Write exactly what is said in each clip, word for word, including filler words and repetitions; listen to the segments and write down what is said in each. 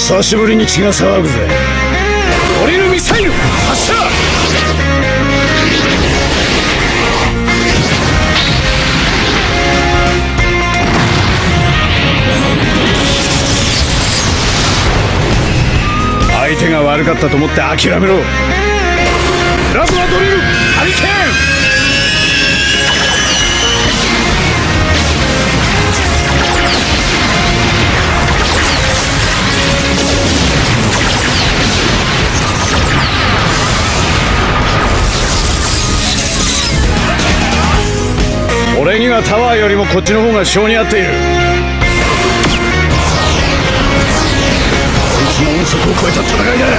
久しぶりに血が騒ぐぜ。降りるミサイル発射。相手が悪かったと思って諦めろ。プラズマドリルハリケーン。俺にはタワーよりもこっちの方が性に合っている。こいつも音速を超えた戦いだ。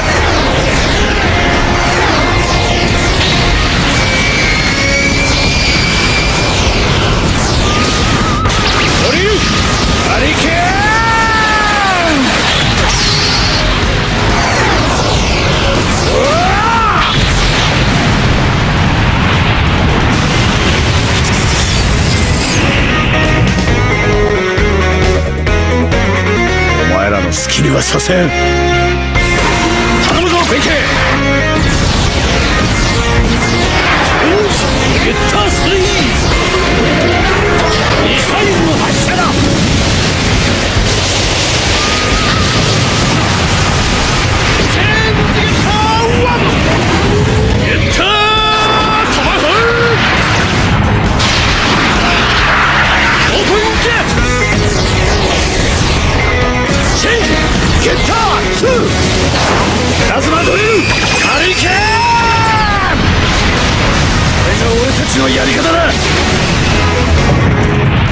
降りるハリケーン。好きにはさせん。頼むぞ弁慶。よしゲッタースリーミサイルの発射だ。チェンジゲッターワンゲッタートマホークオープンジェットチェンジゲッターツープラズマドリルハリケーン。これが俺たちのやり方だ。